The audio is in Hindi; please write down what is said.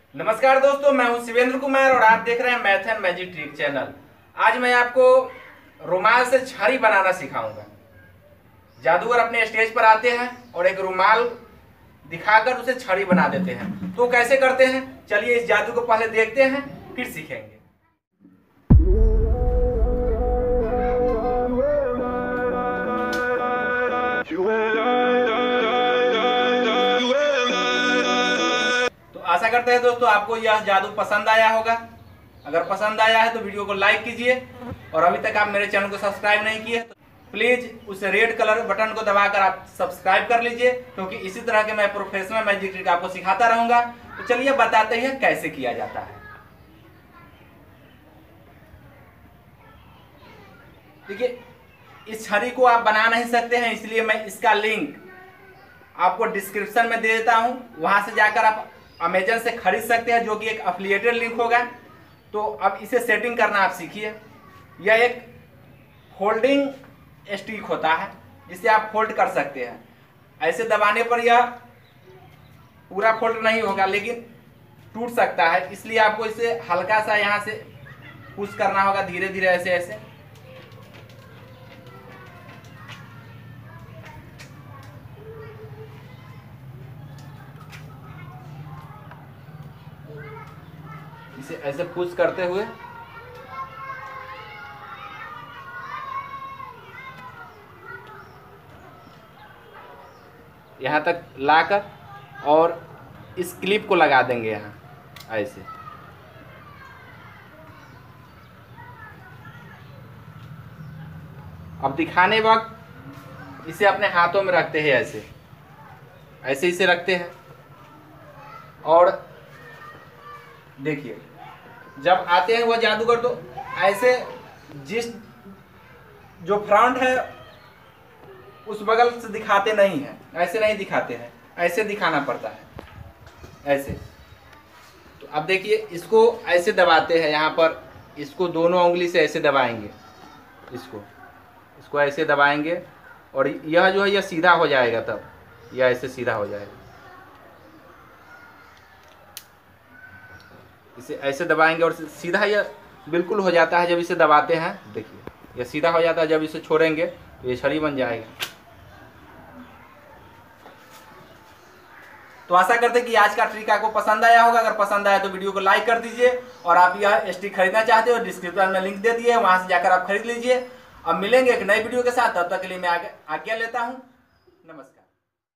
नमस्कार दोस्तों, मैं हूं शिवेंद्र कुमार और आप देख रहे हैं math and magic trick channel. आज मैं आपको रुमाल से छड़ी बनाना सिखाऊंगा। जादूगर अपने स्टेज पर आते हैं और एक रुमाल दिखाकर उसे छड़ी बना देते हैं। तो कैसे करते हैं, चलिए इस जादू को पहले देखते हैं, फिर सीखेंगे। तो आशा करते हैं दोस्तों आपको यह जादू पसंद आया होगा। अगर पसंद आया है तो वीडियो को लाइक कीजिए और अभी तक आप मेरे चैनल को सब्सक्राइब नहीं किए तो प्लीज उस रेड कलर बटन को दबाकर आप सब्सक्राइब कर लीजिए, क्योंकि इसी तरह के मैं प्रोफेशनल मैजिक ट्रिक आपको सिखाता रहूंगा। तो चलिए बताते हैं कैसे किया जाता है। देखिए, इस छड़ी को आप बना नहीं सकते हैं, इसलिए मैं इसका लिंक आपको डिस्क्रिप्शन में दे देता हूं। वहां से जाकर आप अमेजन से खरीद सकते हैं, जो कि एक एफिलिएटेड लिंक होगा। तो अब इसे सेटिंग करना आप सीखिए। यह एक फोल्डिंग स्टिक होता है जिसे आप फोल्ड कर सकते हैं। ऐसे दबाने पर यह पूरा फोल्ड नहीं होगा, लेकिन टूट सकता है, इसलिए आपको इसे हल्का सा यहाँ से पुश करना होगा, धीरे धीरे ऐसे ऐसे। इसे ऐसे पुश करते हुए यहाँ तक लाकर और इस क्लिप को लगा देंगे यहाँ ऐसे। अब दिखाने वक्त इसे अपने हाथों में रखते हैं, ऐसे ऐसे इसे रखते हैं और देखिए जब आते हैं वह जादूगर तो ऐसे जिस जो फ्रंट है उस बगल से दिखाते नहीं हैं, ऐसे नहीं दिखाते हैं, ऐसे दिखाना पड़ता है ऐसे। तो अब देखिए इसको ऐसे दबाते हैं, यहाँ पर इसको दोनों उंगली से ऐसे दबाएंगे, इसको ऐसे दबाएंगे और यह जो है यह सीधा हो जाएगा, तब यह ऐसे सीधा हो जाएगा। इसे ऐसे दबाएंगे और सीधा यह बिल्कुल हो जाता है जब इसे दबाते हैं। देखिए यह सीधा हो जाता है, जब इसे छोड़ेंगे तो ये छड़ी बन जाएगा। तो आशा करते हैं कि आज का ट्रिक आपको पसंद आया होगा। अगर पसंद आया तो वीडियो को लाइक कर दीजिए और आप यह स्टिक खरीदना चाहते हो डिस्क्रिप्शन में लिंक दे दिए, वहां से जाकर आप खरीद लीजिए। अब मिलेंगे एक नई वीडियो के साथ, तब तक के लिए मैं आज्ञा लेता हूं। नमस्कार।